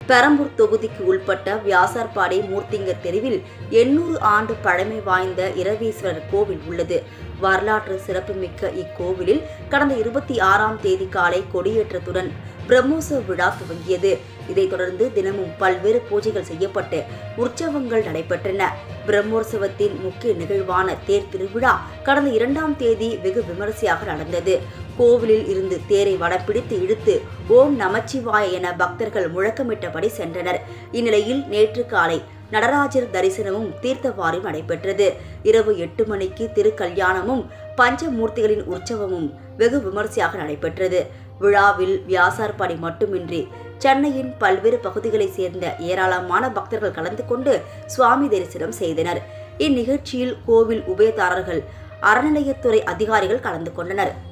பெரம்பூர் தொகுதிக்கு உட்பட்ட வியாசார்பாடி மூர்த்திங்க தெருவில் 800 ஆண்டு பழமை வாய்ந்த இரவீஸ்வரர் கோவில் உள்ளது. வரலாற்று சிறப்புமிக்க இக்கோவிலில் கடந்த 26ஆம் தேதி காலை கொடியேற்றத்துடன் பிரம்மோற்சவ விழா துவங்கியது. இதைத் தொடர்ந்து தினமும் பல்வேறு பூஜைகள் செய்யப்பட்டு உற்சவங்கள் நடைபெற்றன. பிரம்மோற்சவத்தின் முக்கிய நிகழ்வான தேர் திருவிழா கடந்த 2ஆம் தேதி வெகு விமரிசையாக நடந்தது. கோவிலில் இருந்து தேரை வடப்பிடித்து இழுத்து ஓம் நமச்சிவாய என பக்தர்கள் முழக்கமிட்டபடி சென்றனர். இந்நிலையில் நேற்று காலை நடராஜர் தரிசனமும் தீர்த்தவாரியும் நடைபெற்றது. இரவு 8 மணிக்கு திருக்கல்யாணமும் பஞ்சமூர்த்திகளின் உற்சவமும் வெகு விமரிசையாக நடைபெற்றது. விழாவில் வியாசார்பாடி மட்டுமின்றி சென்னையின் பல்வேறு பகுதிகளைச் சேர்ந்த ஏராளமான பக்தர்கள் கலந்து கொண்டு சுவாமி தரிசனம் செய்தனர். இந்நிகழ்ச்சியில் கோவில் உபயதாரர்கள், அறநிலையத்துறை அதிகாரிகள் கலந்து கொண்டனர்.